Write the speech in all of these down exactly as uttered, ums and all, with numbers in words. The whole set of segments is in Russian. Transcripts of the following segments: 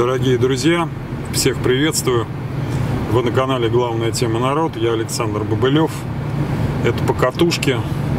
Дорогие друзья, всех приветствую. Вы на канале «Главная тема народ». Я Александр Бобылев. Это покатушки.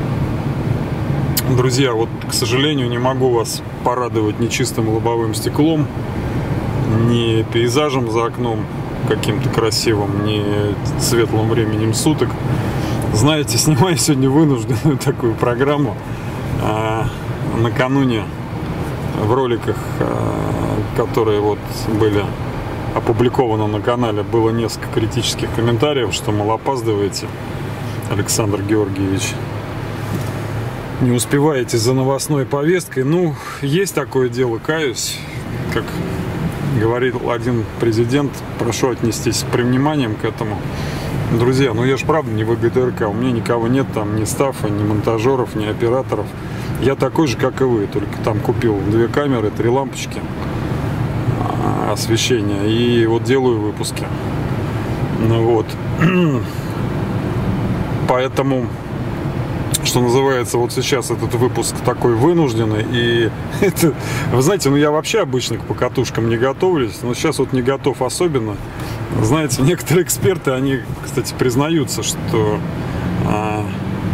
Друзья, вот, к сожалению, не могу вас порадовать ни чистым лобовым стеклом, ни пейзажем за окном каким-то красивым, ни светлым временем суток. Знаете, снимаю сегодня вынужденную такую программу. А, накануне в роликах, которые вот были опубликованы на канале, было несколько критических комментариев, что, мол, опаздываете, Александр Георгиевич, не успеваете за новостной повесткой. Ну, есть такое дело, каюсь. Как говорил один президент, прошу отнестись с вниманием к этому. Друзья, ну я же правда не в ГТРК, у меня никого нет там, ни стафа, ни монтажеров, ни операторов. Я такой же, как и вы, только там купил две камеры, три лампочки освещения и вот делаю выпуски. Ну вот. Поэтому, что называется, вот сейчас этот выпуск такой вынужденный. И это, вы знаете, ну я вообще обычно к покатушкам не готовлюсь, но сейчас вот не готов особенно. Знаете, некоторые эксперты, они, кстати, признаются, что а,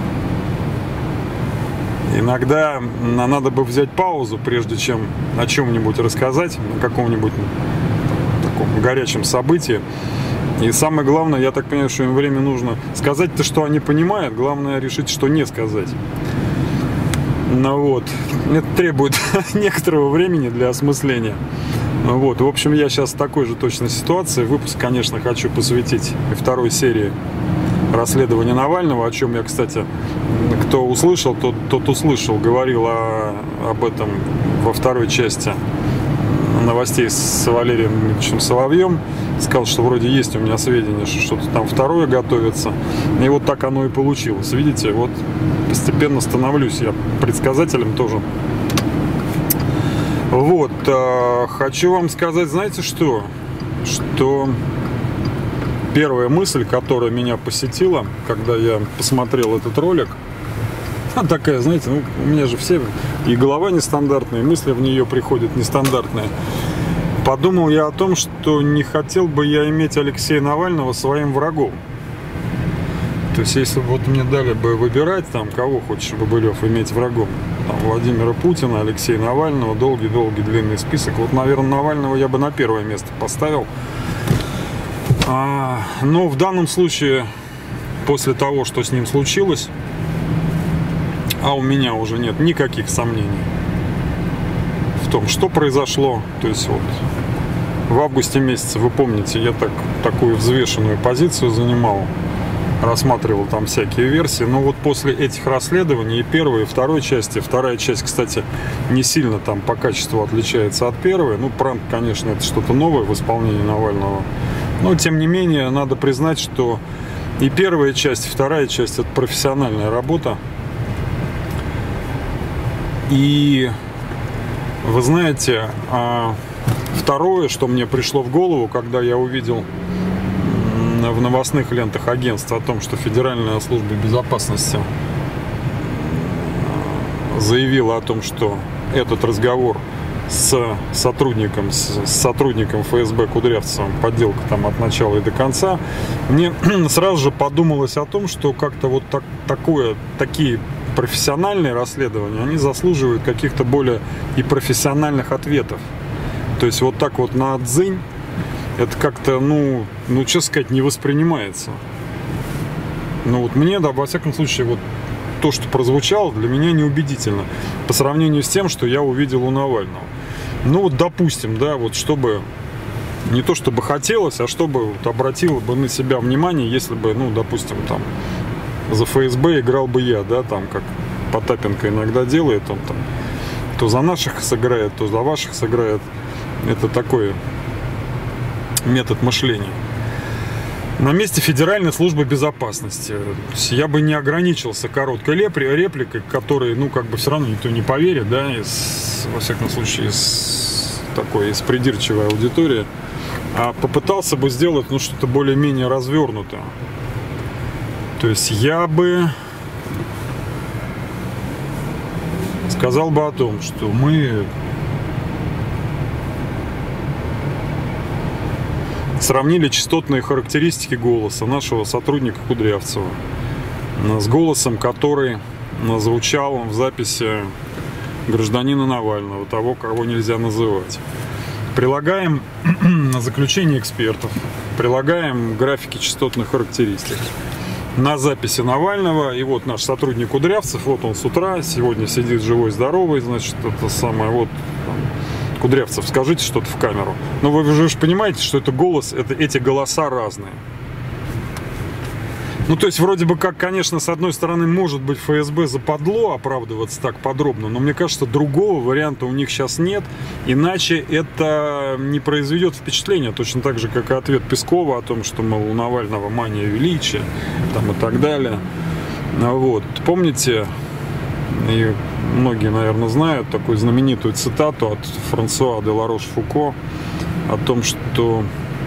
иногда надо бы взять паузу, прежде чем о чем-нибудь рассказать, на каком-нибудь таком горячем событии. И самое главное, я так понимаю, что им время нужно сказать-то, что они понимают, главное решить, что не сказать. Ну вот, это требует некоторого времени для осмысления. Вот, в общем, я сейчас в такой же точной ситуации. Выпуск, конечно, хочу посвятить второй серии расследования Навального, о чем я, кстати, кто услышал, тот, тот услышал, говорил о, об этом во второй части новостей с Валерием Дмитриевичем Соловьем. Сказал, что вроде есть у меня сведения, что что-то там второе готовится. И вот так оно и получилось. Видите, вот постепенно становлюсь я предсказателем тоже. Вот, э, хочу вам сказать, знаете что? Что первая мысль, которая меня посетила, когда я посмотрел этот ролик, такая, знаете, ну, у меня же все, и голова нестандартная, и мысли в нее приходят нестандартные. Подумал я о том, что не хотел бы я иметь Алексея Навального своим врагом. То есть, если бы вот мне дали бы выбирать, там, кого хочешь, Бобылев, иметь врагом, там, Владимира Путина, Алексея Навального, долгий-долгий длинный список, вот, наверное, Навального я бы на первое место поставил. А, но в данном случае, после того, что с ним случилось, а у меня уже нет никаких сомнений в том, что произошло. То есть вот в августе месяце, вы помните, я так, такую взвешенную позицию занимал, рассматривал там всякие версии. Но вот после этих расследований и первой, и второй части, вторая часть, кстати, не сильно там по качеству отличается от первой. Ну, пранк, конечно, это что-то новое в исполнении Навального. Но, тем не менее, надо признать, что и первая часть, и вторая часть — это профессиональная работа. И вы знаете, второе, что мне пришло в голову, когда я увидел в новостных лентах агентства о том, что Федеральная служба безопасности заявила о том, что этот разговор с сотрудником, с сотрудником ФСБ Кудрявцевым, подделка там от начала и до конца, мне сразу же подумалось о том, что как-то вот так, такое, такие профессиональные расследования, они заслуживают каких-то более и профессиональных ответов. То есть вот так вот на отзынь это как-то, ну, ну, что сказать, не воспринимается. Ну вот мне, да, во всяком случае, вот то, что прозвучало, для меня неубедительно по сравнению с тем, что я увидел у Навального. Ну вот, допустим, да, вот чтобы, не то чтобы хотелось, а чтобы вот обратило бы на себя внимание, если бы, ну, допустим, там, за ФСБ играл бы я, да, там, как Потапенко иногда делает, он там то за наших сыграет, то за ваших сыграет. Это такой метод мышления. На месте Федеральной службы безопасности я бы не ограничился короткой репликой, которой, ну, как бы все равно никто не поверит, да, из, во всяком случае, из такой, из придирчивой аудитории, а попытался бы сделать, ну, что-то более-менее развернутое. То есть я бы сказал бы о том, что мы сравнили частотные характеристики голоса нашего сотрудника Кудрявцева с голосом, который звучал в записи гражданина Навального, того, кого нельзя называть. Прилагаем заключение экспертов, прилагаем графики частотных характеристик на записи Навального. И вот наш сотрудник Кудрявцев, вот он с утра, сегодня сидит живой-здоровый, значит, это самое, вот, Кудрявцев, скажите что-то в камеру. Но вы же понимаете, что это голос, это, эти голоса разные. Ну, то есть, вроде бы как, конечно, с одной стороны, может быть, ФСБ западло оправдываться так подробно, но мне кажется, другого варианта у них сейчас нет, иначе это не произведет впечатления, точно так же, как и ответ Пескова о том, что, мол, у Навального мания величия, там и так далее. Вот. Помните, и многие, наверное, знают такую знаменитую цитату от Франсуа де Ларош-Фуко о том, что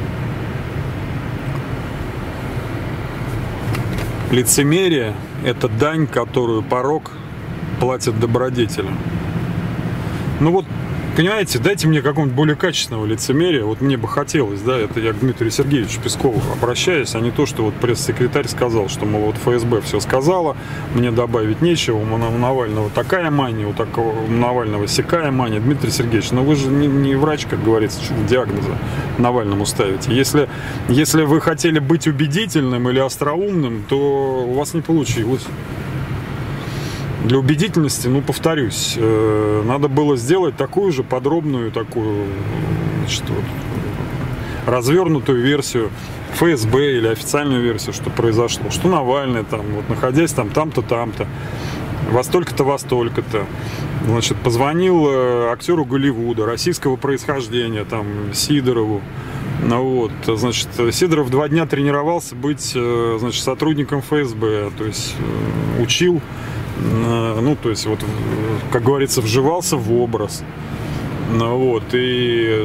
лицемерие – это дань, которую порок платит добродетелям. Ну вот, понимаете, дайте мне какого-нибудь более качественного лицемерия. Вот мне бы хотелось, да, это я к Дмитрию Сергеевичу Пескову обращаюсь, а не то, что вот пресс-секретарь сказал, что, мол, вот ФСБ все сказала, мне добавить нечего, у Навального такая мания, у, такого, у Навального сякая мания. Дмитрий Сергеевич, ну вы же не, не врач, как говорится, что диагноза Навальному ставите. Если, если вы хотели быть убедительным или остроумным, то у вас не получилось. Для убедительности, ну, повторюсь, э, надо было сделать такую же подробную, такую, значит, вот, развернутую версию ФСБ или официальную версию, что произошло. Что Навальный, там, вот, находясь там, там-то, там-то, во столько-то, во столько-то, значит, позвонил э, актеру Голливуда, российского происхождения, там, Сидорову. Ну, вот, значит, Сидоров два дня тренировался быть, э, значит, сотрудником ФСБ, то есть э, учил. Ну, то есть, вот, как говорится, вживался в образ. Ну, вот, и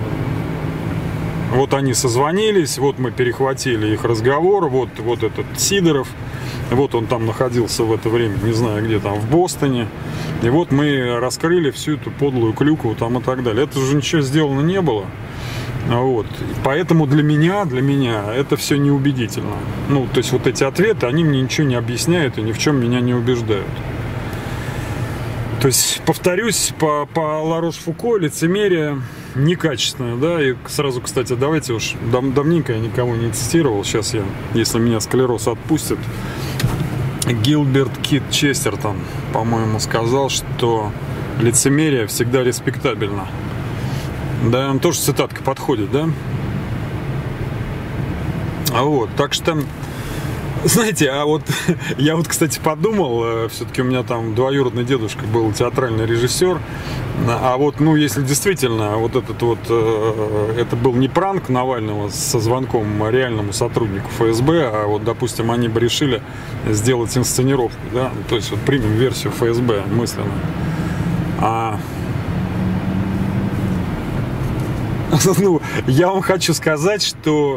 вот они созвонились, вот мы перехватили их разговор, вот, вот этот Сидоров, вот он там находился в это время, не знаю где, там в Бостоне, и вот мы раскрыли всю эту подлую клюкву там и так далее. Это же ничего сделано не было. Вот. Поэтому для меня, для меня это все неубедительно. Ну, то есть вот эти ответы, они мне ничего не объясняют и ни в чем меня не убеждают. То есть, повторюсь, по, по Ларош-Фуко лицемерие некачественное, да, и сразу, кстати, давайте уж, дав, давненько я никого не цитировал, сейчас я, если меня склероз отпустит, Гилберт Кит Честертон, по-моему, сказал, что лицемерие всегда респектабельно. Да, там тоже цитатка подходит, да? А вот, так что, знаете, а вот я вот, кстати, подумал, все-таки у меня там двоюродный дедушка был театральный режиссер, а вот, ну, если действительно вот этот вот, это был не пранк Навального со звонком реальному сотруднику ФСБ, а вот, допустим, они бы решили сделать инсценировку, да, то есть вот примем версию ФСБ мысленно, а... Ну, я вам хочу сказать, что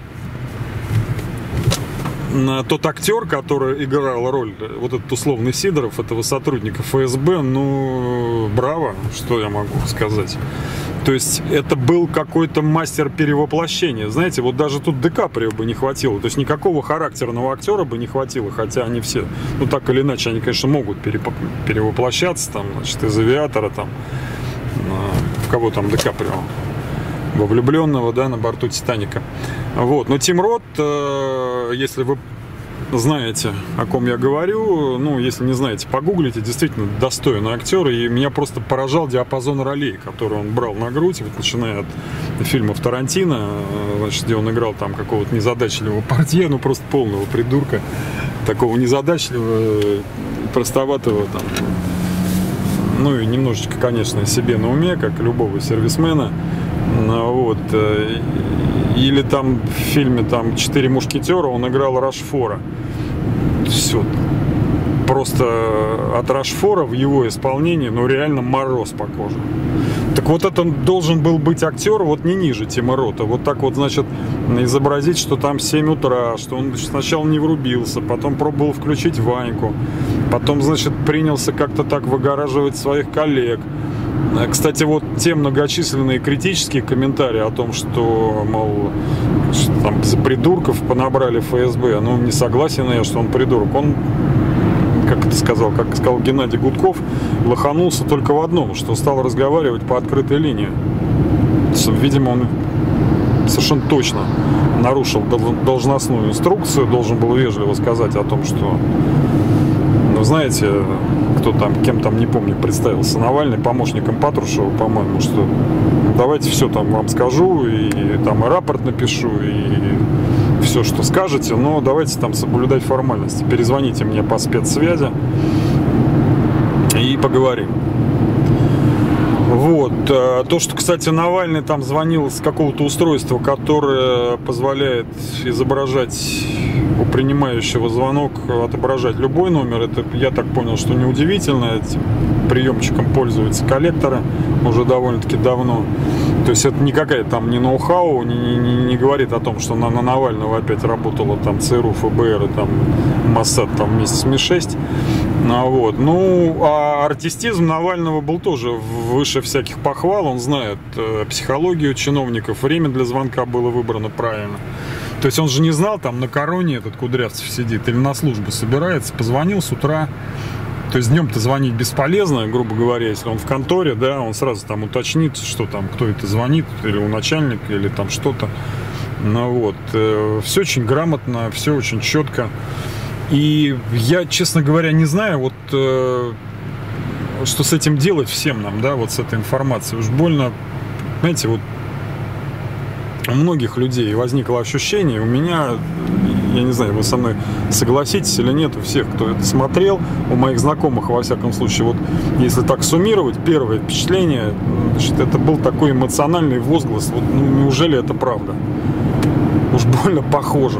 тот актер, который играл роль, вот этот условный Сидоров, этого сотрудника ФСБ, ну, браво, что я могу сказать. То есть это был какой-то мастер перевоплощения. Знаете, вот даже тут Ди Каприо бы не хватило. То есть никакого характерного актера бы не хватило, хотя они все, ну, так или иначе, они, конечно, могут перевоплощаться, там, значит, из «Авиатора», там, в кого там Ди Каприо? Во влюбленного, да, на борту Титаника. Вот. Но Тим Рот, э, если вы знаете, о ком я говорю, ну, если не знаете, погуглите, действительно достойный актер, и меня просто поражал диапазон ролей, которые он брал на грудь, вот, начиная от фильмов Тарантино, значит, где он играл там какого-то незадачливого портье, ну, просто полного придурка, такого незадачливого, простоватого, там, ну, и немножечко, конечно, себе на уме, как любого сервисмена. Вот. Или там в фильме там «Четыре мушкетера» он играл Рашфора. Все. Просто от Рашфора в его исполнении, ну, реально мороз по коже. Так вот, это должен был быть актер вот не ниже Тима Рота. Вот так вот, значит, изобразить, что там семь утра, что он сначала не врубился, потом пробовал включить Ваньку, потом, значит, принялся как-то так выгораживать своих коллег. Кстати, вот те многочисленные критические комментарии о том, что, мол, что там за придурков понабрали эф эс бэ, ну, не согласен я, что он придурок. Он, как это сказал, как сказал Геннадий Гудков, лоханулся только в одном, что стал разговаривать по открытой линии. Видимо, он совершенно точно нарушил должностную инструкцию, должен был вежливо сказать о том, что, ну, знаете, кто там, кем там, не помню, представился, Навальный, помощником Патрушева, по-моему, что давайте все там вам скажу, и, и там и рапорт напишу, и все, что скажете, но давайте там соблюдать формальности. Перезвоните мне по спецсвязи и поговорим. Вот. То, что, кстати, Навальный там звонил с какого-то устройства, которое позволяет изображать у принимающего звонок, отображать любой номер, это, я так понял, что неудивительно. Этим приемчиком пользуются коллекторы уже довольно-таки давно. То есть это никакая там не ноу-хау, не, не, не говорит о том, что на, на Навального опять работала там ЦРУ, эф бэ эр и там Моссад там вместе с Ми шесть. Ну, вот. Ну, а артистизм Навального был тоже выше всяких похвал. Он знает э, психологию чиновников. Время для звонка было выбрано правильно. То есть он же не знал, там на короне этот Кудрявцев сидит или на службу собирается. Позвонил с утра. То есть днем-то звонить бесполезно, грубо говоря, если он в конторе, да, он сразу там уточнит, что там, кто это звонит, или у начальника, или там что-то. Ну вот, э, все очень грамотно, все очень четко. И я, честно говоря, не знаю, вот э, что с этим делать всем нам, да, вот с этой информацией. Уж больно, знаете, вот у многих людей возникло ощущение, у меня, я не знаю, вы со мной согласитесь или нет, у всех, кто это смотрел, у моих знакомых, во всяком случае, вот если так суммировать, первое впечатление, значит, это был такой эмоциональный возглас, вот, ну, неужели это правда? Уж больно похоже.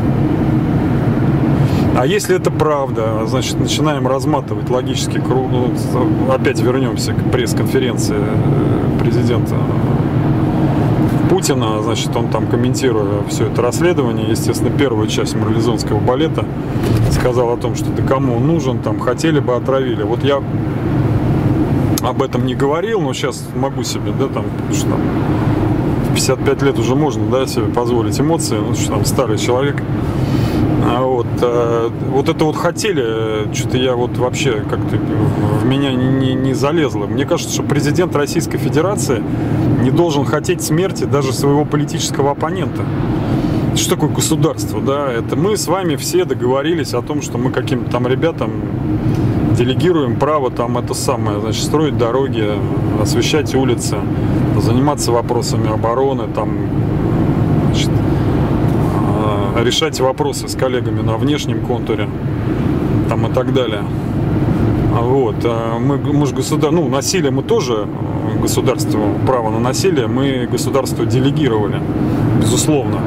А если это правда, значит, начинаем разматывать логический круг. Ну, опять вернемся к пресс-конференции президента Путина. Значит, он там, комментируя все это расследование, естественно, первую часть марлезонского балета, сказал о том, что да кому он нужен, там, хотели бы, отравили. Вот я об этом не говорил, но сейчас могу себе, да, там, что там, в пятьдесят пять лет уже можно, да, себе позволить эмоции, ну, что там, старый человек. А вот, а, вот это вот хотели, что-то я вот вообще как-то в меня не, не, не залезло. Мне кажется, что президент Российской Федерации не должен хотеть смерти даже своего политического оппонента. Что такое государство, да? Это мы с вами все договорились о том, что мы каким-то там ребятам делегируем право там это самое, значит, строить дороги, освещать улицы, заниматься вопросами обороны, там, значит, решать вопросы с коллегами на внешнем контуре, там и так далее. Вот. Мы, мы же государ... ну, насилие мы тоже государству, право на насилие мы государству делегировали, безусловно.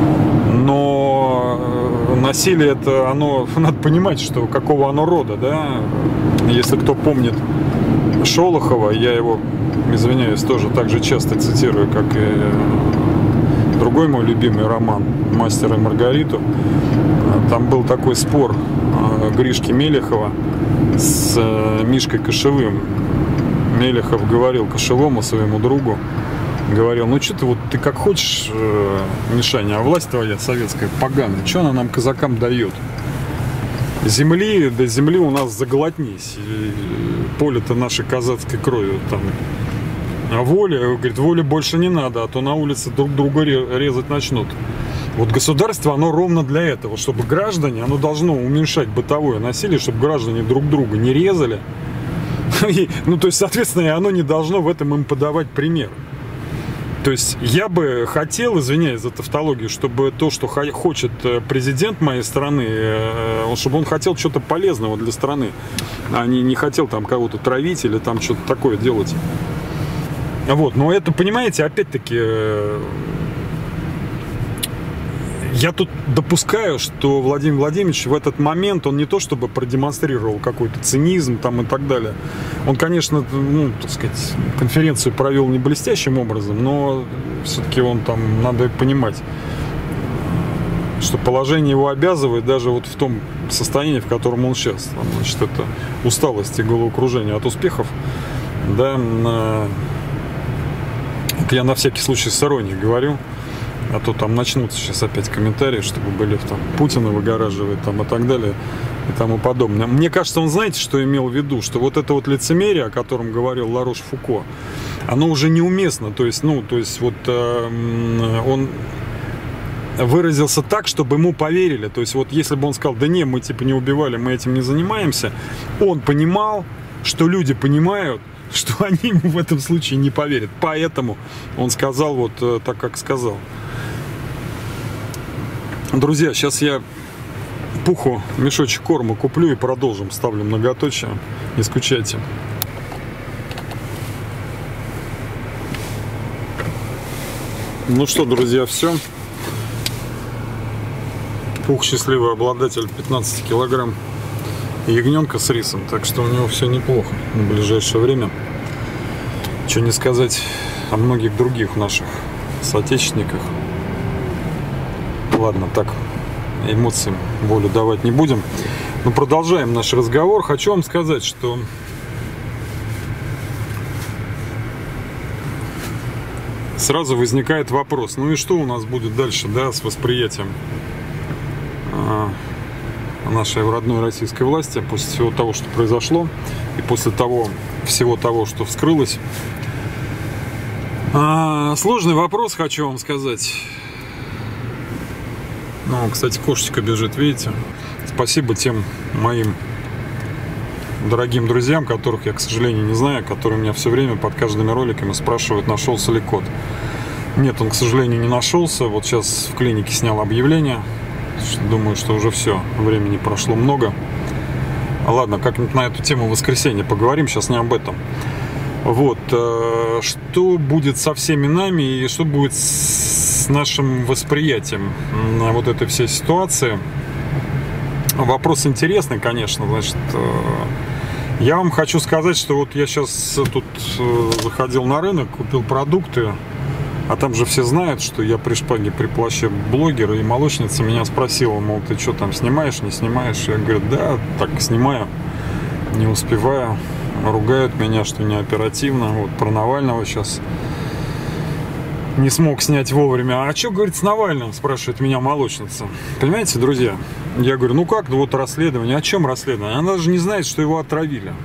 Но насилие это, оно, надо понимать, что какого оно рода, да. Если кто помнит Шолохова, я его, извиняюсь, тоже так же часто цитирую, как и другой мой любимый роман «Мастер и Маргариту». Там был такой спор Гришки Мелехова с Мишкой Кошевым. Мелехов говорил Кошевому, своему другу, говорил: ну что ты вот ты как хочешь, Мишаня, а власть твоя советская поганая, что она нам, казакам, дает? Земли, до земли у нас заглотнись, поле-то нашей казацкой кровью там. А воля, говорит, воли больше не надо, а то на улице друг друга резать начнут. Вот государство, оно ровно для этого, чтобы граждане, оно должно уменьшать бытовое насилие, чтобы граждане друг друга не резали. И, ну, то есть, соответственно, оно не должно в этом им подавать пример. То есть, я бы хотел, извиняюсь за тавтологию, чтобы то, что хочет президент моей страны, чтобы он хотел что-то полезного для страны, а не, не хотел там кого-то травить или там что-то такое делать. Вот, но это, понимаете, опять-таки, я тут допускаю, что Владимир Владимирович в этот момент, он не то чтобы продемонстрировал какой-то цинизм там и так далее. Он, конечно, ну, так сказать, конференцию провел не блестящим образом, но все-таки он там, надо понимать, что положение его обязывает даже вот в том состоянии, в котором он сейчас. Там, значит, это усталость и головокружение от успехов. Да, на... это я на всякий случай с иронией говорю, а то там начнутся сейчас опять комментарии, чтобы были там Путина выгораживает там и так далее и тому подобное. Мне кажется, он, знаете, что имел в виду, что вот это вот лицемерие, о котором говорил Ларош-Фуко, оно уже неуместно, то есть, ну, то есть вот э, он выразился так, чтобы ему поверили, то есть вот если бы он сказал, да не, мы типа не убивали, мы этим не занимаемся, он понимал, что люди понимают, что они ему в этом случае не поверят, поэтому он сказал вот э, так, как сказал. Друзья, сейчас я Пуху мешочек корма куплю и продолжим, ставлю многоточие, не скучайте. Ну что, друзья, все. Пух счастливый обладатель пятнадцати килограмм ягненка с рисом, так что у него все неплохо на ближайшее время. Что не сказать о многих других наших соотечественниках. Ладно, так, эмоциям волю давать не будем. Но продолжаем наш разговор. Хочу вам сказать, что сразу возникает вопрос, ну и что у нас будет дальше, да, с восприятием нашей родной российской власти после всего того, что произошло, и после того, всего того, что вскрылось. А, сложный вопрос, хочу вам сказать. Ну, кстати, кошечка бежит, видите? Спасибо тем моим дорогим друзьям, которых я, к сожалению, не знаю, которые меня все время под каждыми роликами спрашивают, нашелся ли кот. Нет, он, к сожалению, не нашелся. Вот сейчас в клинике снял объявление. Думаю, что уже все, времени прошло много. Ладно, как-нибудь на эту тему в воскресенье поговорим, сейчас не об этом. Вот, что будет со всеми нами и что будет с нашим восприятием вот этой всей ситуации. Вопрос интересный, конечно, значит. Я вам хочу сказать, что вот я сейчас тут заходил на рынок, купил продукты. А там же все знают, что я при шпаге, при плаще блогер, и молочница меня спросила, мол, ты что там снимаешь, не снимаешь? Я говорю, да, так снимаю, не успеваю. Ругают меня, что не оперативно. Вот про Навального сейчас не смог снять вовремя. А что, говорит, с Навальным, спрашивает меня молочница. Понимаете, друзья? Я говорю, ну как, ну вот расследование. О чем расследование? Она даже не знает, что его отравили.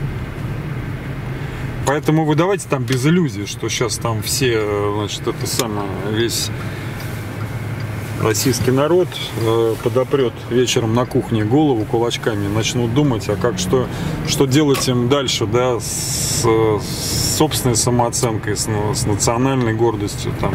Поэтому вы давайте там без иллюзий, что сейчас там все, значит, это самое, весь российский народ э, подопрет вечером на кухне голову кулачками, начнут думать, а как, что, что делать им дальше, да, с, с собственной самооценкой, с, с национальной гордостью, там.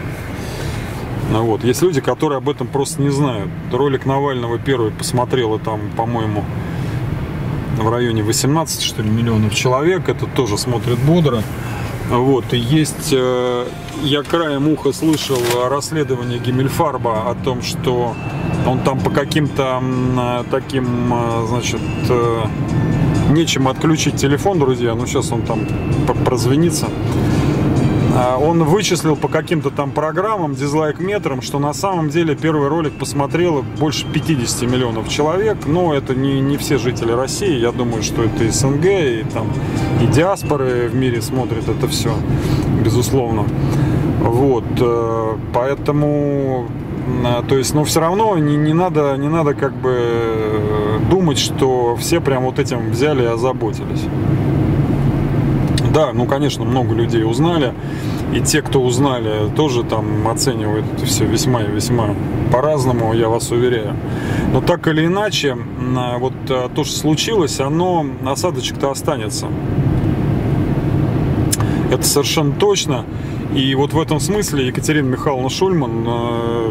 Вот. Есть люди, которые об этом просто не знают. Ролик Навального первый посмотрела там, по-моему, в районе восемнадцати, что ли, миллионов человек. Это тоже смотрит бодро. Вот. И есть, э, я краем уха слышал расследование Гиммельфарба о том, что он там по каким-то э, таким, э, значит, э, нечем отключить телефон, друзья. Ну, сейчас он там прозвенится. Он вычислил по каким-то там программам, дизлайк-метрам, что на самом деле первый ролик посмотрело больше пятидесяти миллионов человек. Но это не, не все жители России. Я думаю, что это и СНГ, и, там, и диаспоры в мире смотрят это все, безусловно. Вот, поэтому, то есть, но все равно не, не, надо, не надо как бы думать, что все прям вот этим взяли и озаботились. Да, ну, конечно, много людей узнали, и те, кто узнали, тоже там оценивают это все весьма и весьма по-разному, я вас уверяю. Но так или иначе, вот то, что случилось, оно, осадочек-то останется. Это совершенно точно. И вот в этом смысле Екатерина Михайловна Шульман э,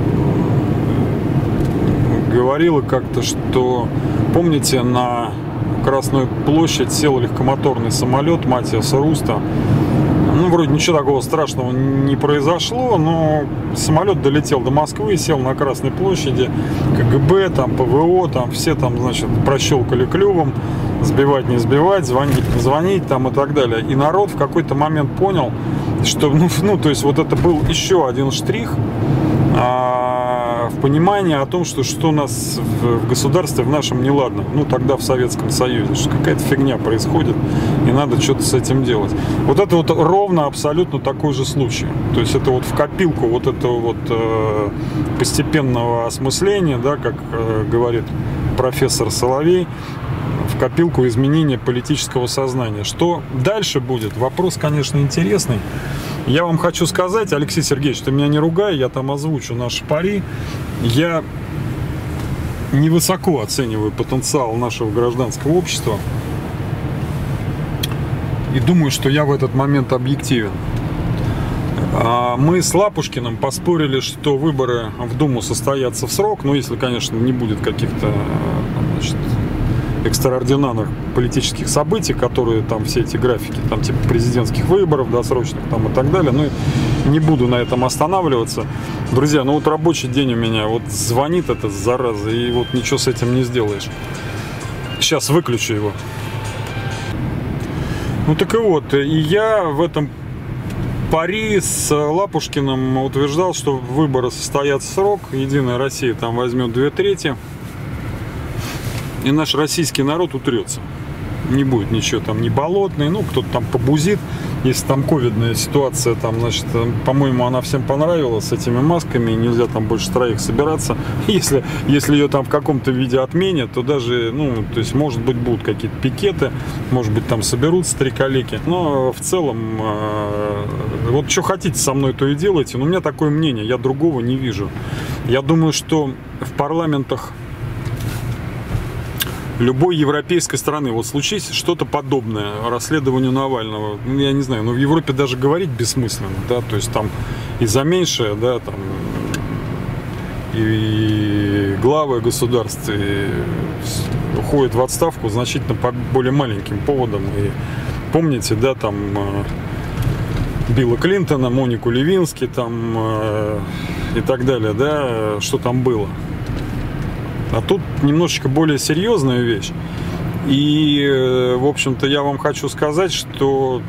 говорила как-то, что, помните, на Красную площадь сел легкомоторный самолет Матиаса Руста. Ну, вроде ничего такого страшного не произошло, но самолет долетел до Москвы, сел на Красной площади, КГБ, там, ПВО, там, все там, значит, прощелкали клювом, сбивать, не сбивать, звонить, не звонить, там, и так далее. И народ в какой-то момент понял, что, ну, ну то есть, вот это был еще один штрих а, в понимании о том, что что у нас в, в государстве в нашем неладно. Ну, тогда в Советском Союзе, что какая-то фигня происходит, и надо что-то с этим делать. Вот это вот ровно абсолютно такой же случай. То есть это вот в копилку вот этого вот э, постепенного осмысления, да, как э, говорит профессор Соловей, в копилку изменения политического сознания. Что дальше будет? Вопрос, конечно, интересный. Я вам хочу сказать, Алексей Сергеевич, ты меня не ругай, я там озвучу наши пари. Я невысоко оцениваю потенциал нашего гражданского общества. И думаю, что я в этот момент объективен. Мы с Лапушкиным поспорили, что выборы в Думу состоятся в срок. Ну, если, конечно, не будет каких-то, значит, экстраординарных политических событий, которые там все эти графики, там типа президентских выборов досрочных там и так далее. Ну, не буду на этом останавливаться. Друзья, ну вот рабочий день у меня, вот звонит эта зараза, и вот ничего с этим не сделаешь. Сейчас выключу его. Ну так и вот, и я в этом пари с Лапушкиным утверждал, что выборы состоятся в срок, Единая Россия там возьмет две трети. И наш российский народ утрется. Не будет ничего там, не болотный, ну, кто-то там побузит. Если там ковидная ситуация, там, значит, по-моему, она всем понравилась с этими масками, нельзя там больше троих собираться. Если, если ее там в каком-то виде отменят, то даже, ну, то есть, может быть, будут какие-то пикеты, может быть, там соберутся три коллеги. Но в целом, э, вот что хотите со мной, то и делайте. Но у меня такое мнение, я другого не вижу. Я думаю, что в парламентах любой европейской страны, вот случись что-то подобное расследованию Навального, ну, я не знаю, но в Европе даже говорить бессмысленно, да, то есть там и за меньшее, да, там и главы государств и уходят в отставку значительно по более маленьким поводам. И помните, да, там Билла Клинтона, Монику Левински, там и так далее, да, что там было. А тут немножечко более серьезная вещь. И, в общем-то, я вам хочу сказать, что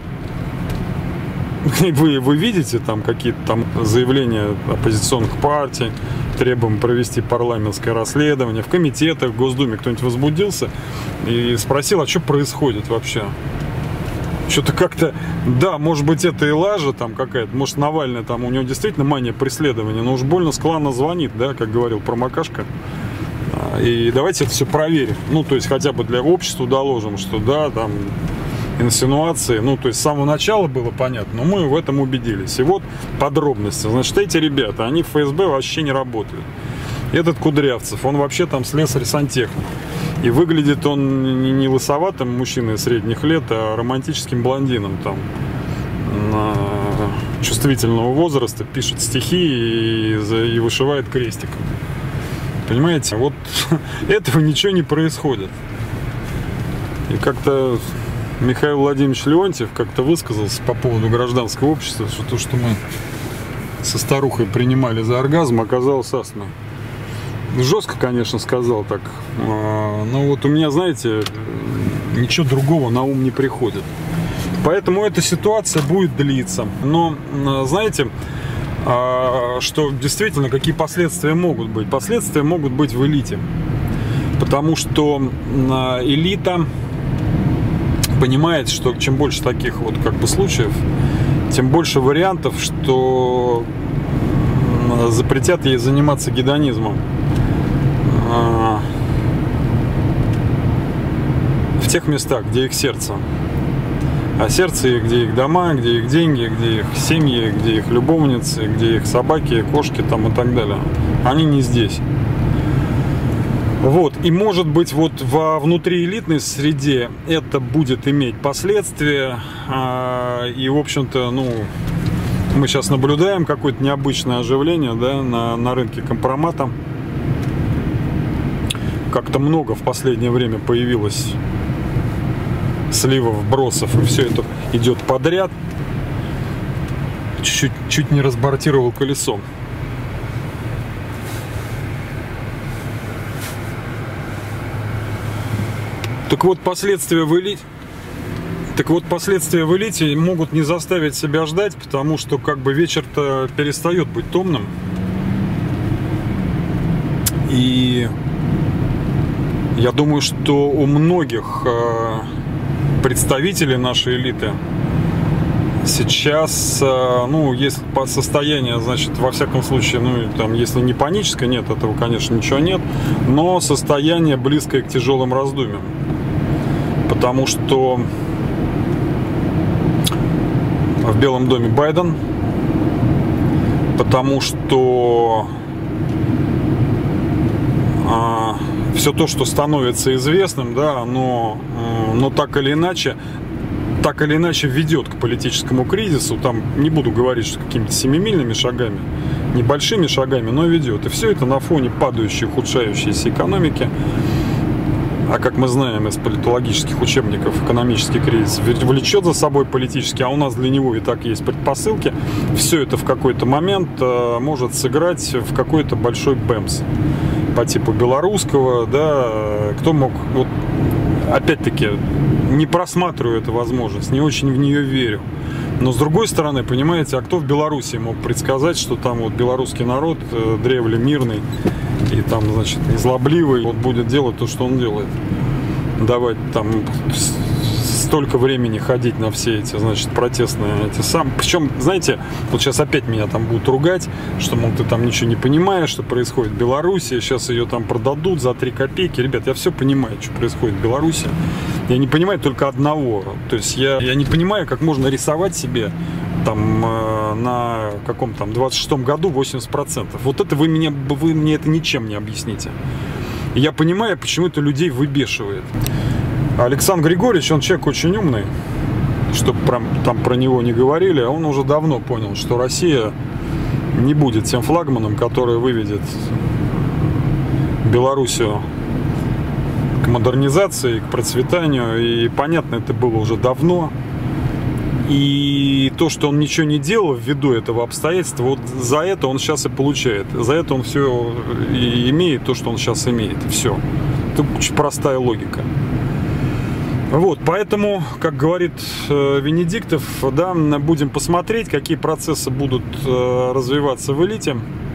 вы, вы видите там какие-то там заявления оппозиционных партий, требуем провести парламентское расследование. В комитетах, в Госдуме кто-нибудь возбудился и спросил, а что происходит вообще? Что-то как-то, да, может быть, это и лажа там какая-то, может, Навальный там, у него действительно мания преследования, но уж больно складно звонит, да, как говорил Промокашка. И давайте это все проверим. Ну, то есть, хотя бы для общества доложим, что да, там инсинуации. Ну, то есть, с самого начала было понятно, но мы в этом убедились. И вот подробности. Значит, эти ребята, они в эф эс бэ вообще не работают. Этот Кудрявцев, он вообще там слесарь-сантехник. И выглядит он не лысоватым мужчиной средних лет, а романтическим блондином там чувствительного возраста, пишет стихи и, и вышивает крестиком. Понимаете, вот этого ничего не происходит. И как-то Михаил Владимирович Леонтьев как-то высказался по поводу гражданского общества, что то, что мы со старухой принимали за оргазм, оказалось астмой. Жестко, конечно, сказал так. Но вот у меня, знаете, ничего другого на ум не приходит. Поэтому эта ситуация будет длиться. Но, знаете, что действительно, какие последствия могут быть? Последствия могут быть в элите. Потому что элита понимает, что чем больше таких вот как бы случаев, тем больше вариантов, что запретят ей заниматься гедонизмом. В тех местах, где их сердце. А сердце, где их дома, где их деньги, где их семьи, где их любовницы, где их собаки, кошки там и так далее. Они не здесь. Вот. И может быть вот во внутриэлитной среде это будет иметь последствия. И в общем-то, ну, мы сейчас наблюдаем какое-то необычное оживление, да, на, на рынке компромата. Как-то много в последнее время появилось сливов, бросов, и все это идет подряд. Чуть, чуть не разбортировал колесо. Так вот, последствия в элите, так вот, последствия в элите могут не заставить себя ждать, потому что как бы вечер-то перестает быть томным. И я думаю, что у многих представителей нашей элиты сейчас, ну, если по состоянию, значит, во всяком случае, ну, там, если не паническое, нет, этого, конечно, ничего нет, но состояние близкое к тяжелым раздумьям. Потому что в Белом доме Байден, потому что а, все то, что становится известным, да, оно, но так или иначе, так или иначе ведет к политическому кризису. Там не буду говорить, что какими-то семимильными шагами, небольшими шагами, но ведет. И все это на фоне падающей, ухудшающейся экономики. А как мы знаем из политологических учебников, экономический кризис влечет за собой политический, а у нас для него и так есть предпосылки. Все это в какой-то момент э, может сыграть в какой-то большой бэмс по типу белорусского, да, кто мог, вот, опять-таки, не просматриваю эту возможность, не очень в нее верю. Но с другой стороны, понимаете, а кто в Беларуси мог предсказать, что там вот белорусский народ э, древле мирный и там, значит, незлобливый, вот будет делать то, что он делает. Давать там столько времени ходить на все эти, значит, протестные эти сам. Причем, знаете, вот сейчас опять меня там будут ругать, что, мол, ты там ничего не понимаешь, что происходит в Беларуси, сейчас ее там продадут за три копейки. Ребят, я все понимаю, что происходит в Беларуси. Я не понимаю только одного. То есть я, я не понимаю, как можно рисовать себе там э, на каком там двадцать шестом году восемьдесят процентов. Вот это вы, меня, вы мне это ничем не объясните. И я понимаю, почему это людей выбешивает. Александр Григорьевич, он человек очень умный, чтобы про, там про него не говорили, а он уже давно понял, что Россия не будет тем флагманом, который выведет Белоруссию к модернизации, к процветанию. И понятно, это было уже давно. И то, что он ничего не делал ввиду этого обстоятельства, вот за это он сейчас и получает. За это он все и имеет то, что он сейчас имеет. Все. Это очень простая логика. Вот, поэтому, как говорит э, Венедиктов, да, будем посмотреть, какие процессы будут э, развиваться в элите.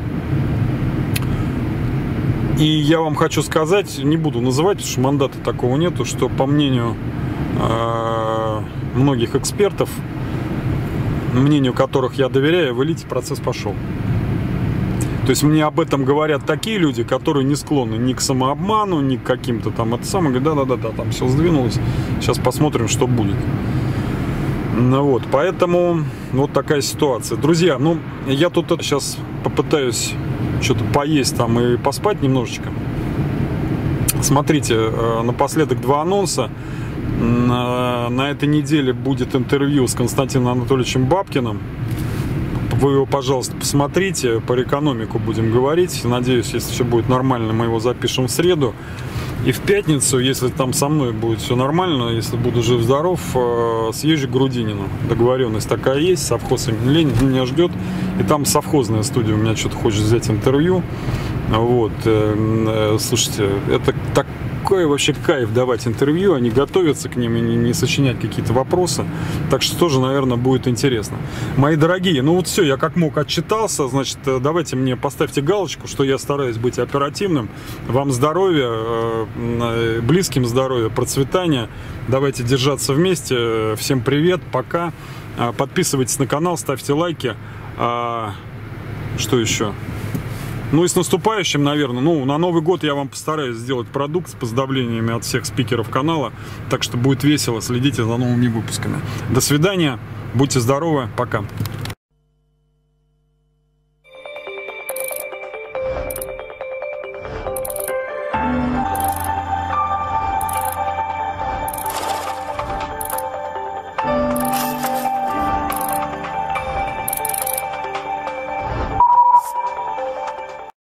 И я вам хочу сказать, не буду называть, потому что мандата такого нету, что по мнению э, многих экспертов, мнению которых я доверяю, в элите процесс пошел. То есть мне об этом говорят такие люди, которые не склонны ни к самообману, ни к каким-то там это самое. Говорят, да-да-да, там все сдвинулось. Сейчас посмотрим, что будет. Ну вот, поэтому вот такая ситуация. Друзья, ну, я тут сейчас попытаюсь что-то поесть там и поспать немножечко. Смотрите, напоследок два анонса. На этой неделе будет интервью с Константином Анатольевичем Бабкиным. Вы его, пожалуйста, посмотрите, по экономику будем говорить. Надеюсь, если все будет нормально, мы его запишем в среду. И в пятницу, если там со мной будет все нормально, если буду жив-здоров, съезжу к Грудинину. Договоренность такая есть, совхоз имени Ленина меня ждет. И там совхозная студия у меня что-то хочет взять интервью. Вот. Слушайте, это так... Какой вообще кайф давать интервью, а не готовиться к ним и не, не сочинять какие-то вопросы. Так что тоже, наверное, будет интересно. Мои дорогие, ну вот все, я как мог отчитался. Значит, давайте мне поставьте галочку, что я стараюсь быть оперативным. Вам здоровья, близким здоровья, процветания. Давайте держаться вместе. Всем привет, пока. Подписывайтесь на канал, ставьте лайки. Что еще? Ну и с наступающим, наверное. Ну, на Новый год я вам постараюсь сделать продукт с поздравлениями от всех спикеров канала. Так что будет весело. Следите за новыми выпусками. До свидания. Будьте здоровы. Пока.